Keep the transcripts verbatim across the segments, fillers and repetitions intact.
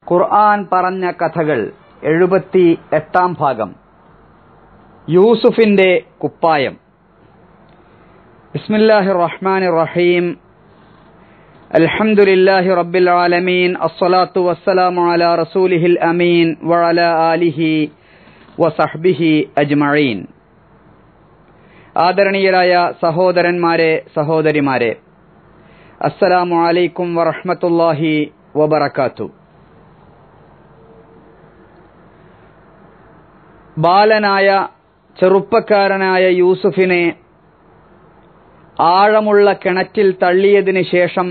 ഖുർആൻ പറഞ്ഞ കഥകൾ എഴുപത്തി എട്ടാം ഭാഗം. യൂസുഫിന്റെ കുപ്പായം. ബിസ്മില്ലാഹിർ റഹ്മാനിർ റഹീം. അൽഹംദുലില്ലാഹി റബ്ബിൽ ആലമീൻ. അസ്സലാത്തു വസ്സലാമു അലാ റസൂലിഹിൽ അമീൻ വഅലാ ആലിഹി വസഹ്ബിഹി അജ്മഈൻ. ആദരണീയരായ സഹോദരന്മാരെ, സഹോദരിമാരെ, അസ്സലാമു അലൈക്കും വറഹ്മത്തുള്ളാഹി വബറകാതുഹു. ബാലനായ ചെറുപ്പക്കാരനായ യൂസുഫിനെ ആഴമുള്ള കിണറ്റിൽ തള്ളിയതിനു ശേഷം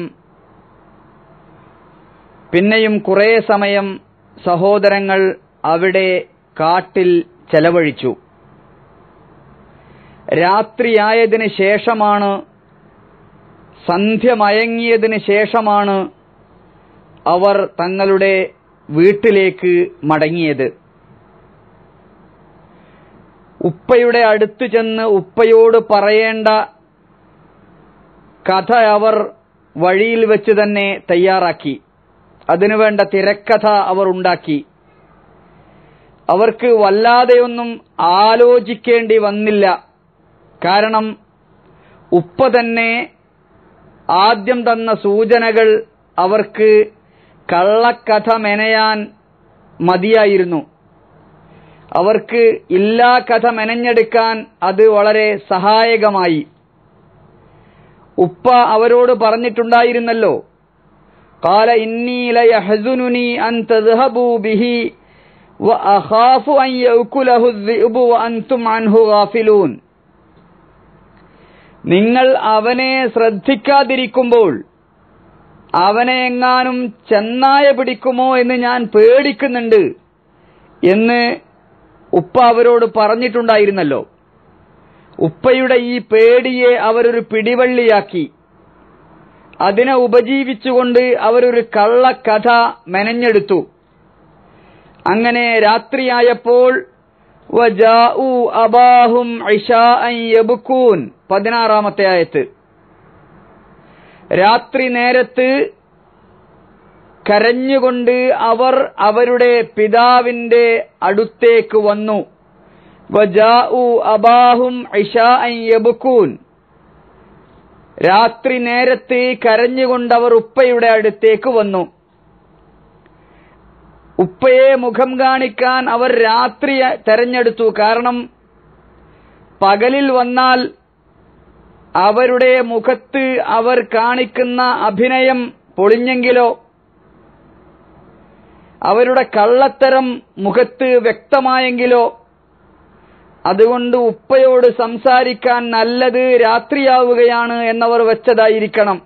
പിന്നെയും കുറേ സമയം സഹോദരങ്ങൾ അവിടെ കാട്ടിൽ ചെലവഴിച്ചു. രാത്രിയായതിനു ശേഷമാണ്, സന്ധ്യ മയങ്ങിയതിനു ശേഷമാണ് അവർ തങ്ങളുടെ വീട്ടിലേക്ക് മടങ്ങിയത്. ഉപ്പയുടെ അടുത്ത് ചെന്ന് ഉപ്പയോട് പറയേണ്ട കഥ അവർ വഴിയിൽ വെച്ച് തന്നെ തയ്യാറാക്കി. അതിനുവേണ്ട തിരക്കഥ അവർ ഉണ്ടാക്കി. അവർക്ക് വല്ലാതെയൊന്നും ആലോചിക്കേണ്ടി വന്നില്ല. കാരണം ഉപ്പ തന്നെ ആദ്യം തന്ന സൂചനകൾ അവർക്ക് കള്ളക്കഥ മെനയാൻ മതിയായിരുന്നു. അവർക്ക് ഇല്ലാ കഥ മെനഞ്ഞെടുക്കാൻ അത് വളരെ സഹായകമായി. ഉപ്പ അവരോട് പറഞ്ഞിട്ടുണ്ടായിരുന്നല്ലോ, ഖാല ഇന്നീ ലയഹ്സുനുനി അൻ തദ്ഹബൂ ബിഹി വഅഖാഫു അൻ യഅകുലഹു അദ്ദിഅബു വഅൻതും അൻഹു ഗാഫിലൂൻ. നിങ്ങൾ അവനെ ശ്രദ്ധിക്കാതിരിക്കുമ്പോൾ അവനെ എങ്ങാനും ചെന്നായ പിടിക്കുമോ എന്ന് ഞാൻ പേടിക്കുന്നുണ്ട് എന്ന് ഉപ്പ അവരോട് പറഞ്ഞിട്ടുണ്ടായിരുന്നല്ലോ. ഉപ്പയുടെ ഈ പേടിയെ അവരൊരു പിടിവള്ളിയാക്കി. അതിനെ ഉപജീവിച്ചുകൊണ്ട് അവരൊരു കള്ളക്കഥ മെനഞ്ഞെടുത്തു. അങ്ങനെ രാത്രിയായപ്പോൾ വജാഉ അബാഹും ഇശാഅൻ യബ്കൂൻ, പതിനാറാമത്തെ ആയത്ത്. രാത്രി നേരത്ത് കരഞ്ഞുകൊണ്ട് അവർ അവരുടെ പിതാവിന്റെ അടുത്തേക്ക് വന്നു. വജാഉ അബാഹും ഇശാഅൻ യബ്കൂൻ, രാത്രി നേരത്ത് കരഞ്ഞുകൊണ്ട് അവർ ഉപ്പയുടെ അടുത്തേക്ക് വന്നു. ഉപ്പയെ മുഖം കാണിക്കാൻ അവർ രാത്രി തെരഞ്ഞെടുത്തു. കാരണം പകലിൽ വന്നാൽ അവരുടെ മുഖത്ത് അവർ കാണിക്കുന്ന അഭിനയം പൊളിഞ്ഞെങ്കിലോ, അവരുടെ കള്ളത്തരം മുഖത്ത് വ്യക്തമായെങ്കിലോ, അതുകൊണ്ട് ഉപ്പയോട് സംസാരിക്കാൻ നല്ലത് രാത്രിയാവുകയാണ് എന്നവർ വെച്ചതായിരിക്കണം.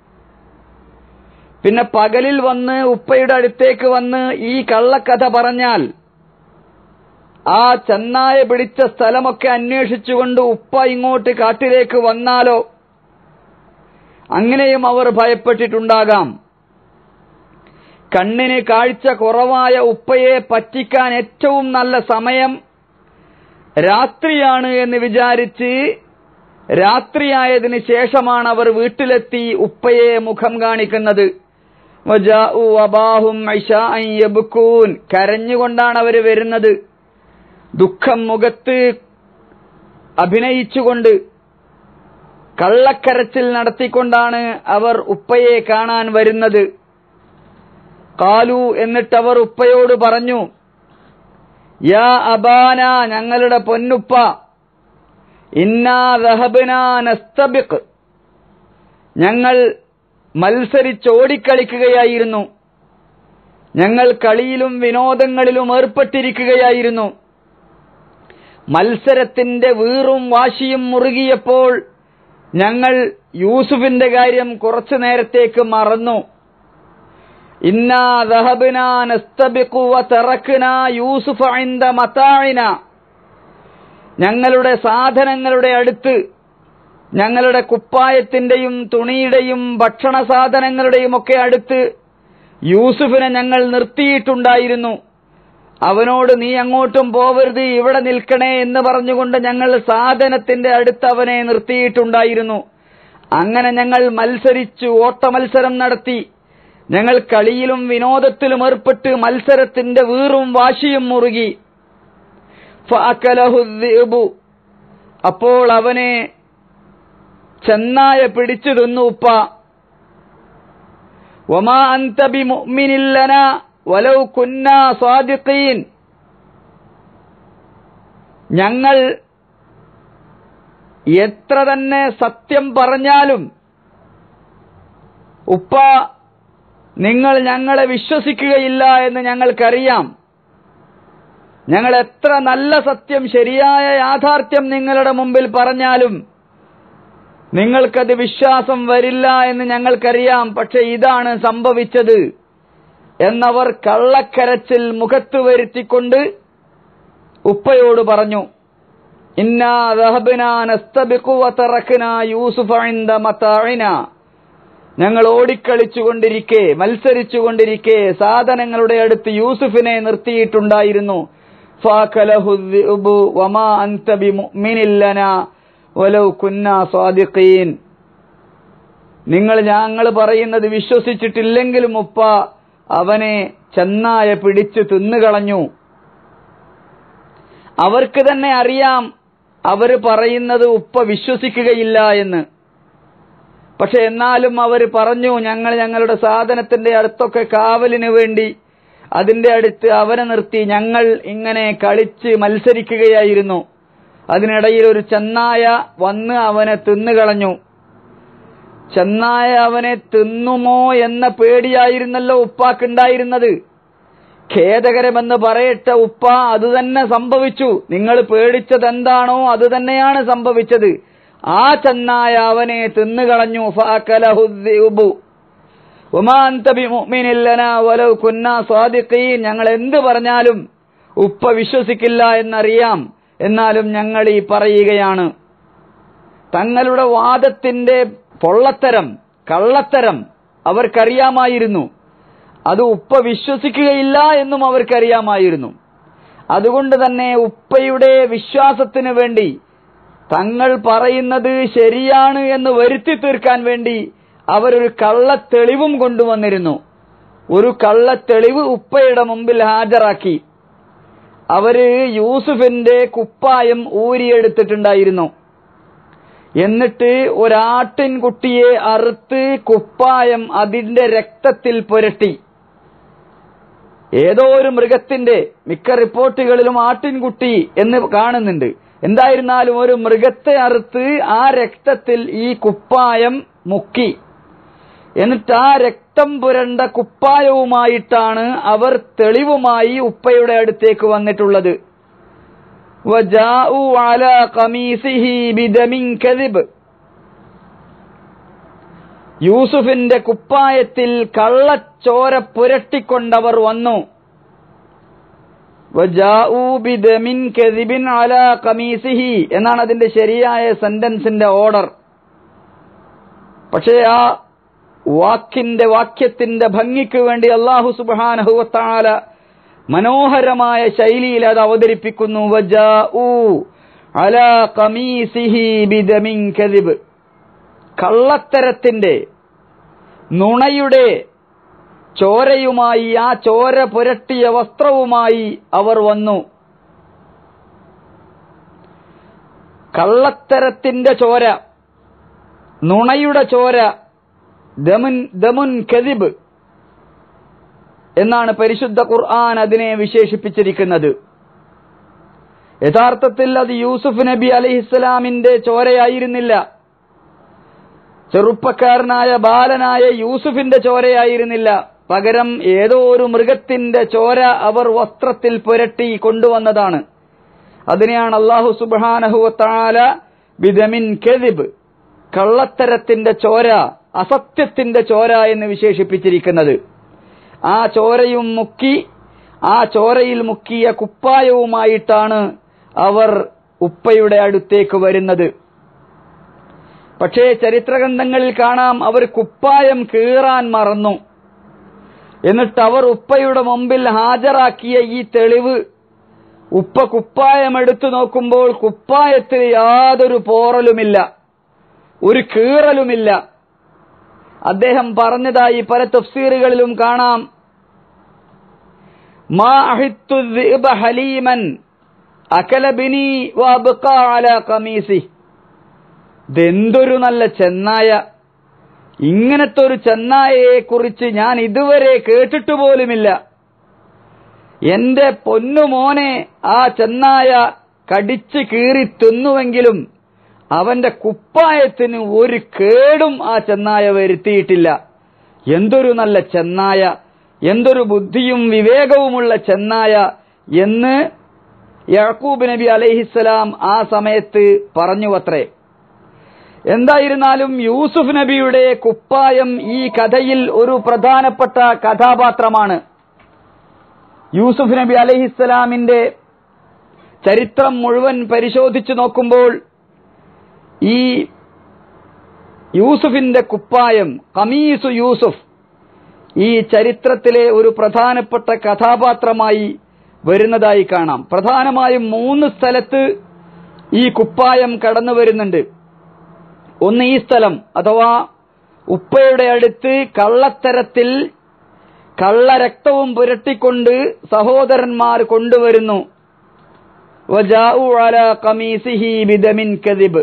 പിന്നെ പകലിൽ വന്ന് ഉപ്പയുടെ അടുത്തേക്ക് വന്ന് ഈ കള്ളക്കഥ പറഞ്ഞാൽ ആ ചെന്നായ പിടിച്ച സ്ഥലമൊക്കെ അന്വേഷിച്ചുകൊണ്ട് ഉപ്പ ഇങ്ങോട്ട് കാട്ടിലേക്ക് വന്നാലോ, അങ്ങനെയും അവർ ഭയപ്പെട്ടിട്ടുണ്ടാകാം. കണ്ണിന് കാഴ്ച കുറവായ ഉപ്പയെ പറ്റിക്കാൻ ഏറ്റവും നല്ല സമയം രാത്രിയാണ് എന്ന് വിചാരിച്ച് രാത്രിയായതിനു ശേഷമാണ് അവർ വീട്ടിലെത്തി ഉപ്പയെ മുഖം കാണിക്കുന്നത്. വജാഉ അബാഹും ഇശാഅൻ യബ്കൂൻ, കരഞ്ഞുകൊണ്ടാണ് അവർ വരുന്നത്. ദുഃഖം മുഖത്ത് അഭിനയിച്ചുകൊണ്ട് കള്ളക്കരച്ചിൽ നടത്തിക്കൊണ്ടാണ് അവർ ഉപ്പയെ കാണാൻ വരുന്നത്. ഖാലു, എന്നിട്ടവർ ഉപ്പയോട് പറഞ്ഞു, യാ അബാന, ഞങ്ങളുടെ പൊന്നുപ്പ, ഇന്നാ ദഹബ്നാ നസ്തബിഖ്, ഞങ്ങൾ മത്സരിച്ചോടിക്കളിക്കുകയായിരുന്നു, ഞങ്ങൾ കളിയിലും വിനോദങ്ങളിലും ഏർപ്പെട്ടിരിക്കുകയായിരുന്നു. മത്സരത്തിന്റെ വീറും വാശിയും മുറുകിയപ്പോൾ ഞങ്ങൾ യൂസുഫിന്റെ കാര്യം കുറച്ചു നേരത്തേക്ക് മറന്നു. ഇന്നാ ദഹബ്നാ നസ്തബിഖു വതറക്നാ യൂസുഫ ഇൻദ മതാഇന, ഞങ്ങളുടെ സാധനങ്ങളുടെ അടുത്ത്, ഞങ്ങളുടെ കുപ്പായത്തിന്റെയും തുണിയുടെയും ഭക്ഷണ സാധനങ്ങളുടെയും ഒക്കെ അടുത്ത് യൂസുഫിനെ ഞങ്ങൾ നിർത്തിയിട്ടുണ്ടായിരുന്നു. അവനോട് നീ അങ്ങോട്ടും പോവരുത്, ഇവിടെ നിൽക്കണേ എന്ന് പറഞ്ഞുകൊണ്ട് ഞങ്ങൾ സാധനത്തിന്റെ അടുത്ത് അവനെ നിർത്തിയിട്ടുണ്ടായിരുന്നു. അങ്ങനെ ഞങ്ങൾ മത്സരിച്ചു, ഓട്ടമത്സരം നടത്തി. ഞങ്ങൾ കളിയിലും വിനോദത്തിലും ഏർപ്പെട്ട് മത്സരത്തിന്റെ വീറും വാശിയും മുറുകി. ഫഅകലഹു الذئب, അപ്പോൾ അവനെ ചെന്നായ പിടിച്ചു തിന്നു ഉപ്പ. വമാ അൻത ബിമുഅ്മിനിൻ ലനാ വലൗ കുന്നാ സാദിഖീൻ, ഞങ്ങൾ എത്ര തന്നെ സത്യം പറഞ്ഞാലും ഉപ്പ നിങ്ങൾ ഞങ്ങളെ വിശ്വസിക്കുകയില്ല എന്ന് ഞങ്ങൾക്കറിയാം. ഞങ്ങൾ എത്ര നല്ല സത്യം, ശരിയായ യാഥാർത്ഥ്യം നിങ്ങളുടെ മുമ്പിൽ പറഞ്ഞാലും നിങ്ങൾക്കത് വിശ്വാസം വരില്ല എന്ന് ഞങ്ങൾക്കറിയാം. പക്ഷെ ഇതാണ് സംഭവിച്ചത് എന്നവർ കള്ളക്കരച്ചിൽ മുഖത്ത് വരുത്തിക്കൊണ്ട് ഉപ്പയോട് പറഞ്ഞു. ഇന്നാ ദഹബ്നാ നസ്തബിഖു വതറക്നാ യൂസുഫ ഇൻദ മതാഇനാ, ഞങ്ങൾ ഓടിക്കളിച്ചുകൊണ്ടിരിക്കെ മത്സരിച്ചുകൊണ്ടിരിക്കെ സാധനങ്ങളുടെ അടുത്ത് യൂസുഫിനെ നിർത്തിയിട്ടുണ്ടായിരുന്നു. ഫഅകലഹു الذئب വമാ അൻത ബിമുഅ്മിനിൻ ലനാ വലൗ കുന്നാ സാദിഖീൻ, നിങ്ങൾ ഞങ്ങൾ പറയുന്നത് വിശ്വസിച്ചിട്ടില്ലെങ്കിലും ഉപ്പ അവനെ ചെന്നായ പിടിച്ചു തിന്നുകളഞ്ഞു. അവർക്ക് തന്നെ അറിയാം അവര് പറയുന്നത് ഉപ്പ വിശ്വസിക്കുകയില്ല എന്ന്. പക്ഷെ എന്നാലും അവർ പറഞ്ഞു, ഞങ്ങൾ ഞങ്ങളുടെ സാധനത്തിന്റെ അടുത്തൊക്കെ കാവലിന് വേണ്ടി അതിന്റെ അടുത്ത് അവനെ നിർത്തി ഞങ്ങൾ ഇങ്ങനെ കളിച്ച് മത്സരിക്കുകയായിരുന്നു. അതിനിടയിൽ ഒരു ചെന്നായ വന്ന് അവനെ തിന്നുകളഞ്ഞു. ചെന്നായ അവനെ തിന്നുമോ എന്ന പേടിയായിരുന്നല്ലോ ഉപ്പാക്കുണ്ടായിരുന്നത്. ഖേദകരമെന്ന് പറയട്ടെ ഉപ്പ, അത് തന്നെ സംഭവിച്ചു. നിങ്ങൾ പേടിച്ചത് എന്താണോ അത് തന്നെയാണ് സംഭവിച്ചത്. ആ ചെന്നായ അവനെ തിന്നുകളഞ്ഞു. ഫഅകലഹു الذئب വമാ അൻത ബിമുഅ്മിനിൻ ലനാ വലൗ കുന്നാ സാദിഖീൻ, ഞങ്ങൾ എന്ത് പറഞ്ഞാലും ഉപ്പ വിശ്വസിക്കില്ല എന്നറിയാം, എന്നാലും ഞങ്ങൾ ഈ പറയുകയാണ്. തങ്ങളുടെ വാദത്തിന്റെ പൊള്ളത്തരം, കള്ളത്തരം അവർക്കറിയാമായിരുന്നു. അത് ഉപ്പ വിശ്വസിക്കുകയില്ല എന്നും അവർക്കറിയാമായിരുന്നു. അതുകൊണ്ട് തന്നെ ഉപ്പയുടെ വിശ്വാസത്തിന് വേണ്ടി തങ്ങൾ പറയുന്നത് ശരിയാണ് എന്ന് വരുത്തി തീർക്കാൻ വേണ്ടി അവരൊരു കള്ളത്തെളിവും കൊണ്ടുവന്നിരുന്നു. ഒരു കള്ളത്തെളിവ് ഉപ്പയുടെ മുമ്പിൽ ഹാജരാക്കി. അവര് യൂസുഫിന്റെ കുപ്പായം ഊരിയെടുത്തിട്ടുണ്ടായിരുന്നു. എന്നിട്ട് ഒരാട്ടിൻകുട്ടിയെ അറുത്ത് കുപ്പായം അതിന്റെ രക്തത്തിൽ പുരട്ടി. ഏതോ ഒരു മൃഗത്തിന്റെ, മിക്ക റിപ്പോർട്ടുകളിലും ആട്ടിൻകുട്ടി എന്ന് കാണുന്നുണ്ട്. എന്തായിരുന്നാലും ഒരു മൃഗത്തെ അറുത്ത് ആ രക്തത്തിൽ ഈ കുപ്പായം മുക്കി. എന്നിട്ട് ആ രക്തം പുരണ്ട കുപ്പായവുമായിട്ടാണ് അവർ തെളിവുമായി ഉപ്പയുടെ അടുത്തേക്ക് വന്നിട്ടുള്ളത്. വജാഉ അലാ ഖമീസിഹി ബിദമിൻ കദിബ്, യൂസുഫിന്റെ കുപ്പായത്തിൽ കള്ളച്ചോര പുരട്ടിക്കൊണ്ടവർ വന്നു. വജാഉ ബിദമിൻ കദിബിൻ അലാ ഖമീസിഹി എന്നാണ് അതിന്റെ ശരിയായ സെന്റൻസിന്റെ ഓർഡർ. പക്ഷേ ആ വാക്കിന്റെ വാക്യത്തിന്റെ ഭംഗിക്ക് വേണ്ടി അല്ലാഹു സുബ്ഹാനഹു വ തആല മനോഹരമായ ശൈലിയിൽ അത് അവതരിപ്പിക്കുന്നു. വജാഉ അലാ ഖമീസിഹി ബിദമിൻ കദിബ്, കള്ളത്തരത്തിന്റെ, നുണയുടെ ചോരയുമായി, ആ ചോര പുരട്ടിയ വസ്ത്രവുമായി അവർ വന്നു. കള്ളത്തരത്തിന്റെ ചോര, നുണയുടെ ചോര, ദമുൻ ദമുൻ കദിബ് എന്നാണ് പരിശുദ്ധ ഖുർആൻ അതിനെ വിശേഷിപ്പിച്ചിരിക്കുന്നത്. യഥാർത്ഥത്തിൽ അത് യൂസുഫ് നബി അലൈഹിസ്സലാമിന്റെ ചോരയായിരുന്നില്ല. ചെറുപ്പക്കാരനായ ബാലനായ യൂസുഫിന്റെ ചോരയായിരുന്നില്ല. പകരം ഏതോ ഒരു മൃഗത്തിന്റെ ചോര അവർ വസ്ത്രത്തിൽ പുരട്ടി കൊണ്ടുവന്നതാണ്. അതിനെയാണ് അല്ലാഹു സുബ്ഹാനഹു വ തആല ബിദമിൻ കദിബ്, കള്ളത്തരത്തിന്റെ ചോര, അസത്യത്തിന്റെ ചോര എന്ന് വിശേഷിപ്പിച്ചിരിക്കുന്നത്. ആ ചോരയും മുക്കി, ആ ചോരയിൽ മുക്കിയ കുപ്പായവുമായിട്ടാണ് അവർ ഉപ്പയുടെ അടുത്തേക്ക് വരുന്നത്. പക്ഷേ ചരിത്രഗ്രന്ഥങ്ങളിൽ കാണാം അവർ കുപ്പായം കീറാൻ മറന്നു. എന്നിട്ട് അവർ ഉപ്പയുടെ മുമ്പിൽ ഹാജരാക്കിയ ഈ തെളിവ്, ഉപ്പ കുപ്പായം എടുത്തു നോക്കുമ്പോൾ കുപ്പായത്തിൽ യാതൊരു പോറലുമില്ല, ഒരു കീറലുമില്ല. അദ്ദേഹം പറഞ്ഞതായി പല തഫ്സീറുകളിലും കാണാം. മാ അഹിത്തു الذئب ഹലീമൻ അകല ബിനി വഅബ്ഖാ അലാ ഖമീസി. ഇതെന്തൊരു നല്ല ചെന്നായ, ഇങ്ങനത്തെ ഒരു ചെന്നായയെ കുറിച്ച് ഞാൻ ഇതുവരെ കേട്ടിട്ട് പോലുമില്ല. എന്റെ പൊന്നുമോനെ ആ ചെന്നായ കടിച്ചു കീറി തിന്നുവെങ്കിലും അവന്റെ കുപ്പായത്തിന് ഒരു കേടും ആ ചെന്നായ വരുത്തിയിട്ടില്ല. എന്തൊരു നല്ല ചെന്നായ, എന്തൊരു ബുദ്ധിയും വിവേകവുമുള്ള ചെന്നായ എന്ന് യാക്കൂബ് നബി അലൈഹിസ്സലാം ആ സമയത്ത് പറഞ്ഞുവത്രേ. എന്തായിരുന്നാലും യൂസുഫ് നബിയുടെ കുപ്പായം ഈ കഥയിൽ ഒരു പ്രധാനപ്പെട്ട കഥാപാത്രമാണ്. യൂസുഫ് നബി അലൈഹിസ്സലാമിന്റെ ചരിത്രം മുഴുവൻ പരിശോധിച്ചു നോക്കുമ്പോൾ ഈ യൂസുഫിന്റെ കുപ്പായം, ഖമീസു യൂസുഫ്, ഈ ചരിത്രത്തിലെ ഒരു പ്രധാനപ്പെട്ട കഥാപാത്രമായി വരുന്നതായി കാണാം. പ്രധാനമായും മൂന്ന് സ്ഥലത്ത് ഈ കുപ്പായം കടന്നു വരുന്നുണ്ട്. ഒന്ന് ഈ സ്ഥലം, അഥവാ ഉപ്പയുടെ അടുത്ത് കള്ളത്തരത്തിൽ കള്ളരക്തവും പുരട്ടിക്കൊണ്ട് സഹോദരന്മാർ കൊണ്ടുവരുന്നു. വജാഉ അലാ ഖമീസിഹി ബിദമിൻ കദിബ്,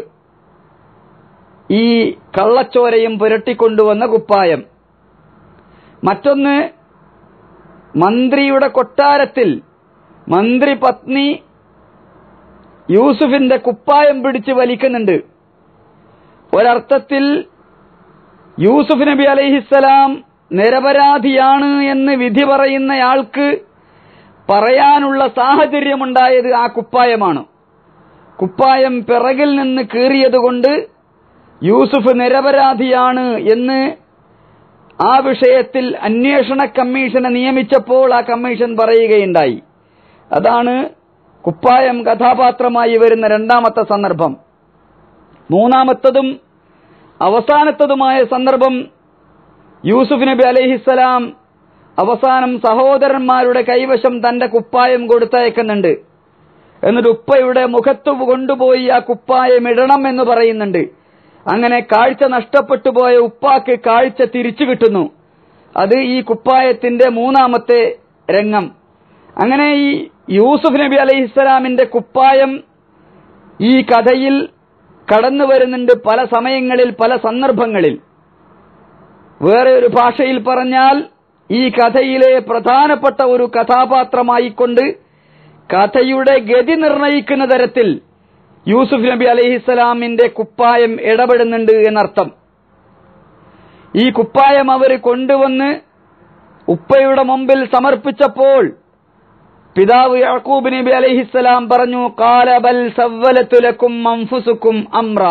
ഈ കള്ളച്ചോരയും പുരട്ടിക്കൊണ്ടുവന്ന കുപ്പായം. മറ്റൊന്ന് മന്ത്രിയുടെ കൊട്ടാരത്തിൽ മന്ത്രി പത്നി യൂസുഫിന്റെ കുപ്പായം പിടിച്ച് വലിക്കുന്നുണ്ട്. ഒരർത്ഥത്തിൽ യൂസുഫ് നബി അലൈഹിസ്സലാം നിരപരാധിയാണ് എന്ന് വിധി പറയുന്നയാൾക്ക് പറയാനുള്ള സാഹചര്യമുണ്ടായത് ആ കുപ്പായമാണ്. കുപ്പായം പിറകിൽ നിന്ന് കീറിയതുകൊണ്ട് യൂസുഫ് നിരപരാധിയാണ് എന്ന് ആ വിഷയത്തിൽ അന്വേഷണ കമ്മീഷനെ നിയമിച്ചപ്പോൾ ആ കമ്മീഷൻ പറയുകയുണ്ടായി. അതാണ് കുപ്പായം കഥാപാത്രമായി വരുന്ന രണ്ടാമത്തെ സന്ദർഭം. മൂന്നാമത്തതും അവസാനത്തതുമായ സന്ദർഭം, യൂസുഫ് നബി അലൈഹിസ്സലാം അവസാനം സഹോദരന്മാരുടെ കൈവശം തന്റെ കുപ്പായം കൊടുത്തയക്കുന്നുണ്ട്. എന്നിട്ട് ഉപ്പയുടെ മുഖത്ത് കൊണ്ടുപോയി ആ കുപ്പായം ഇടണം എന്ന് പറയുന്നുണ്ട്. അങ്ങനെ കാഴ്ച നഷ്ടപ്പെട്ടു പോയ ഉപ്പാക്ക് കാഴ്ച തിരിച്ചു കിട്ടുന്നു. അത് ഈ കുപ്പായത്തിന്റെ മൂന്നാമത്തെ രംഗം. അങ്ങനെ ഈ യൂസുഫ് നബി അലൈഹിസ്സലാമിന്റെ കുപ്പായം ഈ കഥയിൽ കടന്നു വരുന്നുണ്ട് പല സമയങ്ങളിൽ, പല സന്ദർഭങ്ങളിൽ. വേറെ ഒരു ഭാഷയിൽ പറഞ്ഞാൽ ഈ കഥയിലെ പ്രധാനപ്പെട്ട ഒരു കഥാപാത്രമായിക്കൊണ്ട് കഥയുടെ ഗതി നിർണയിക്കുന്ന തരത്തിൽ യൂസുഫ് നബി അലൈഹിസ്സലാമിന്റെ കുപ്പായം ഇടപെടുന്നുണ്ട് എന്നർത്ഥം. ഈ കുപ്പായം അവർ കൊണ്ടുവന്ന് ഉപ്പയുടെ മുമ്പിൽ സമർപ്പിച്ചപ്പോൾ പിതാവ് യാക്കൂബ് നബി അലൈഹിസ്സലാം പറഞ്ഞു, ഖാല ബൽ സവ്വലതു ലക്കും അൻഫുസുക്കും അംറ.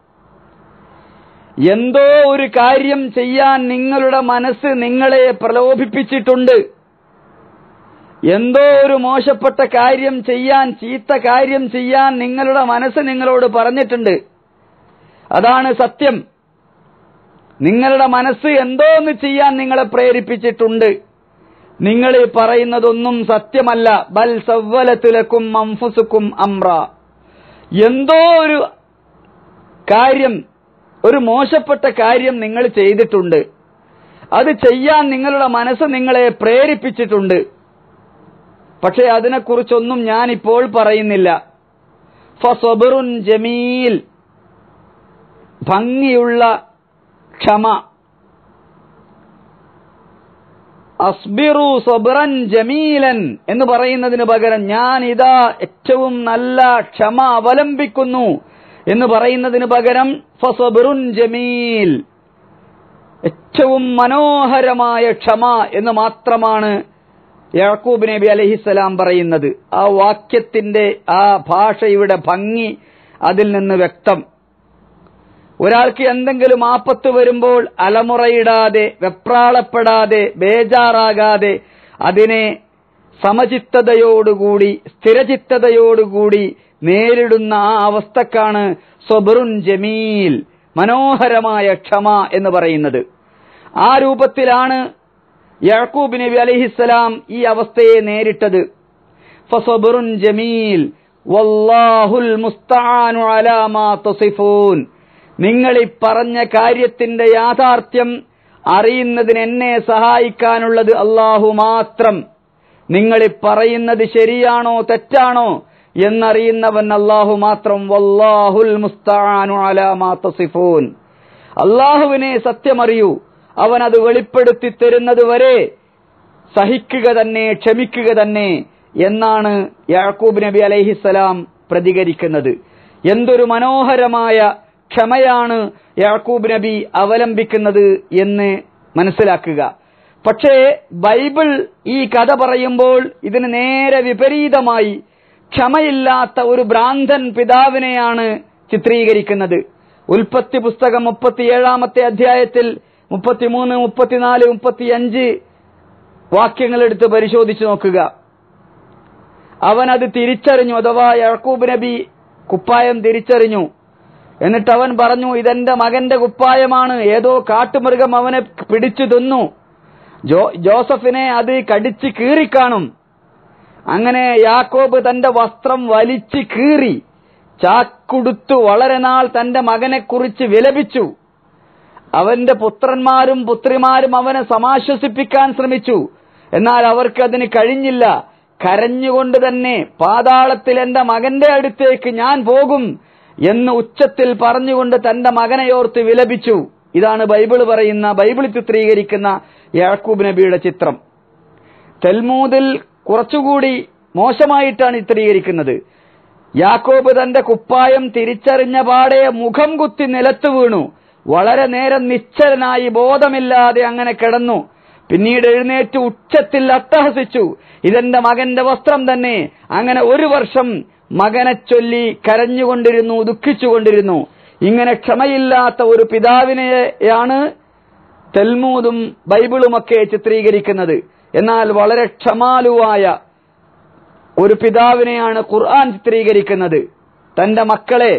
എന്തോ ഒരു കാര്യം ചെയ്യാൻ നിങ്ങളുടെ മനസ്സ് നിങ്ങളെ പ്രലോഭിപ്പിച്ചിട്ടുണ്ട്. എന്തോ ഒരു മോശപ്പെട്ട കാര്യം ചെയ്യാൻ, ചീത്ത കാര്യം ചെയ്യാൻ നിങ്ങളുടെ മനസ്സ് നിങ്ങളോട് പറഞ്ഞിട്ടുണ്ട്. അതാണ് സത്യം. നിങ്ങളുടെ മനസ്സ് എന്തോ ഒന്ന് ചെയ്യാൻ നിങ്ങളെ പ്രേരിപ്പിച്ചിട്ടുണ്ട്. നിങ്ങൾ പറയുന്നതൊന്നും സത്യമല്ല. ബൽ സവ്വലതു ലക്കും അൻഫുസുക്കും അംറ. എന്തോ ഒരു കാര്യം, ഒരു മോശപ്പെട്ട കാര്യം നിങ്ങൾ ചെയ്തിട്ടുണ്ട്. അത് ചെയ്യാൻ നിങ്ങളുടെ മനസ്സ് നിങ്ങളെ പ്രേരിപ്പിച്ചിട്ടുണ്ട്. പക്ഷെ അതിനെക്കുറിച്ചൊന്നും ഞാനിപ്പോൾ പറയുന്നില്ല. ഫസബ്റുൻ ജമീൽ, ഭംഗിയുള്ള ക്ഷമ. അസ്ബിറു സബ്റൻ ജമീലൻ എന്ന് പറയുന്നതിന് പകരം ഞാൻ ഇതാ ഏറ്റവും നല്ല ക്ഷമ അവലംബിക്കുന്നു എന്ന് പറയുന്നതിന് പകരം ഫസബ്റുൻ ജമീൽ, ഏറ്റവും മനോഹരമായ ക്ഷമ എന്ന് മാത്രമാണ് യാക്കൂബ് നബി അലൈഹിസ്സലാം പറയുന്നത്. ആ വാക്യത്തിന്റെ ആ ഭാഷയുടെ ഭംഗി അതിൽ നിന്ന് വ്യക്തം. ഒരാൾക്ക് എന്തെങ്കിലും ആപത്ത് വരുമ്പോൾ അലമുറയിടാതെ, വെപ്രാളപ്പെടാതെ, ബേജാറാകാതെ അതിനെ സമചിത്തതയോടുകൂടി, സ്ഥിരചിത്തതയോടുകൂടി നേരിടുന്ന ആ അവസ്ഥക്കാണ് സബ്റുൻ ജമീൽ, മനോഹരമായ ക്ഷമ എന്ന് പറയുന്നത്. ആ രൂപത്തിലാണ് യാക്കൂബ് നബി അലൈഹിസ്സലാം ഈ അവസ്ഥയെ നേരിട്ടത്. ഫസബ്റുൻ ജമീൽ വല്ലാഹുൽ മുസ്തആനു അലാ മാ തസിഫൂൻ. നിങ്ങൾ ഈ പറഞ്ഞ കാര്യത്തിന്റെ യാഥാർത്ഥ്യം അറിയുന്നതിന് എന്നെ സഹായിക്കാനുള്ളത് അല്ലാഹു മാത്രം. നിങ്ങൾ പറയുന്നത് ശരിയാണോ തെറ്റാണോ എന്നറിയുന്നവൻ അല്ലാഹു മാത്രം. വല്ലാഹുൽ മുസ്തആനു അലാ മാ തസിഫൂൻ. അല്ലാഹുവിനെ സത്യമറിയൂ, അവൻ അത് വെളിപ്പെടുത്തി തരുന്നത് വരെ സഹിക്കുക തന്നെ, ക്ഷമിക്കുക തന്നെ എന്നാണ് യാക്കൂബ് നബി അലൈഹിസ്സലാം പ്രതികരിക്കുന്നത്. എന്തൊരു മനോഹരമായ ക്ഷമയാണ് യാക്കൂബ് നബി അവലംബിക്കുന്നത് എന്ന് മനസ്സിലാക്കുക. പക്ഷേ ബൈബിൾ ഈ കഥ പറയുമ്പോൾ ഇതിന് നേരെ വിപരീതമായി ക്ഷമയില്ലാത്ത ഒരു ഭ്രാന്തൻ പിതാവിനെയാണ് ചിത്രീകരിക്കുന്നത്. ഉൽപ്പത്തി പുസ്തകം മുപ്പത്തിയേഴാമത്തെ അധ്യായത്തിൽ മുപ്പത്തിമൂന്ന്, മുപ്പത്തിനാല്, മുപ്പത്തിയഞ്ച് വാക്യങ്ങൾ എടുത്ത് പരിശോധിച്ചു നോക്കുക. അവൻ അത് തിരിച്ചറിഞ്ഞു, അഥവാ യാക്കൂബ് നബി കുപ്പായം തിരിച്ചറിഞ്ഞു. എന്നിട്ട് അവൻ പറഞ്ഞു, ഇതെന്റെ മകന്റെ കുപ്പായമാണ്, ഏതോ കാട്ടുമൃഗം അവനെ പിടിച്ചു തിന്നു, ജോ ജോസഫിനെ അത് കടിച്ച് കീറിക്കാണും. അങ്ങനെ യാക്കോബ് തന്റെ വസ്ത്രം വലിച്ചു കീറി ചാക്കുടുത്തു വളരെ നാൾ തന്റെ മകനെ കുറിച്ച് വിലപിച്ചു. അവന്റെ പുത്രന്മാരും പുത്രിമാരും അവനെ സമാശ്വസിപ്പിക്കാൻ ശ്രമിച്ചു, എന്നാൽ അവർക്ക് അതിന് കഴിഞ്ഞില്ല. കരഞ്ഞുകൊണ്ട് തന്നെ പാതാളത്തിൽ എന്റെ മകന്റെ അടുത്തേക്ക് ഞാൻ പോകും എന്ന് ഉച്ചത്തിൽ പറഞ്ഞുകൊണ്ട് തന്റെ മകനെയോർത്ത് വിലപിച്ചു. ഇതാണ് ബൈബിൾ പറയുന്ന, ബൈബിൾ ചിത്രീകരിക്കുന്ന യാക്കൂബ് നബിയുടെ ചിത്രം. തൽമൂദിൽ കുറച്ചുകൂടി മോശമായിട്ടാണ് ചിത്രീകരിക്കുന്നത്. യാക്കോബ് തന്റെ കുപ്പായം തിരിച്ചറിഞ്ഞ പാടെ മുഖം കുത്തി നിലത്ത് വീണു. വളരെ നേരം നിശ്ചലനായി ബോധമില്ലാതെ അങ്ങനെ കിടന്നു. പിന്നീട് എഴുന്നേറ്റ് ഉച്ചത്തിൽ അട്ടഹസിച്ചു, ഇതെന്റെ മകന്റെ വസ്ത്രം തന്നെ. അങ്ങനെ ഒരു വർഷം മകനെ ചൊല്ലി കരഞ്ഞുകൊണ്ടിരുന്നു, ദുഃഖിച്ചുകൊണ്ടിരുന്നു. ഇങ്ങനെ ക്ഷമയില്ലാത്ത ഒരു പിതാവിനെയാണ് തൽമൂദും ബൈബിളുമൊക്കെ ചിത്രീകരിക്കുന്നത്. എന്നാൽ വളരെ ക്ഷമാലുവായ ഒരു പിതാവിനെയാണ് ഖുർആൻ ചിത്രീകരിക്കുന്നത്. തന്റെ മക്കളെ,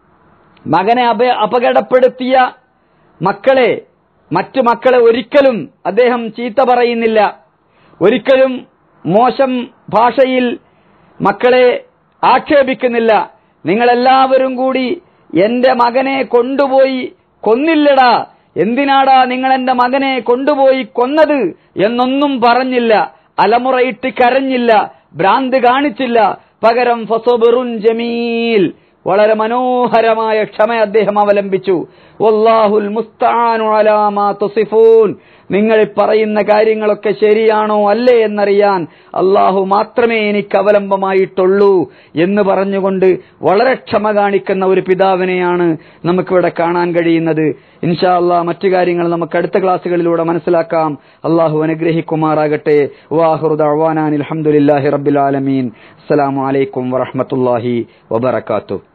മകനെ അപ അപകടപ്പെടുത്തിയ മക്കളെ, മറ്റു മക്കളെ ഒരിക്കലും അദ്ദേഹം ചീത്ത പറയുന്നില്ല, ഒരിക്കലും മോശം ഭാഷയിൽ മക്കളെ ആക്ഷേപിക്കുന്നില്ല. നിങ്ങളെല്ലാവരും കൂടി എന്റെ മകനെ കൊണ്ടുപോയി കൊന്നില്ലടാ, എന്തിനാടാ നിങ്ങൾ എന്റെ മകനെ കൊണ്ടുപോയി കൊന്നത് എന്നൊന്നും പറഞ്ഞില്ല. അലമുറയിട്ട് കരഞ്ഞില്ല, ഭ്രാന്ത് കാണിച്ചില്ല. പകരം ഫസബറുൻ ജമീൽ, വളരെ മനോഹരമായ ക്ഷമ അദ്ദേഹം അവലംബിച്ചു. വല്ലാഹുൽ മുസ്തആനു അലാ മാ തസിഫൂൻ. നിങ്ങൾ പറയുന്ന കാര്യങ്ങളൊക്കെ ശരിയാണോ അല്ലേ എന്നറിയാൻ അള്ളാഹു മാത്രമേ എനിക്ക് അവലംബമായിട്ടുള്ളൂ എന്ന് പറഞ്ഞുകൊണ്ട് വളരെ ക്ഷമ കാണിക്കുന്ന ഒരു പിതാവിനെയാണ് നമുക്കിവിടെ കാണാൻ കഴിയുന്നത്. ഇൻഷാ അല്ലാഹ് മറ്റു കാര്യങ്ങൾ നമുക്ക് അടുത്ത ക്ലാസ്സുകളിലൂടെ മനസ്സിലാക്കാം. അള്ളാഹു അനുഗ്രഹിക്കുമാറാകട്ടെ. വാഹിറു ദഅ്വാനാ അൽഹംദുലില്ലാഹി റബ്ബിൽ ആലമീൻ. അസ്സലാമു അലൈക്കും വറഹ്മത്തുള്ളാഹി വബറകാതുഹു.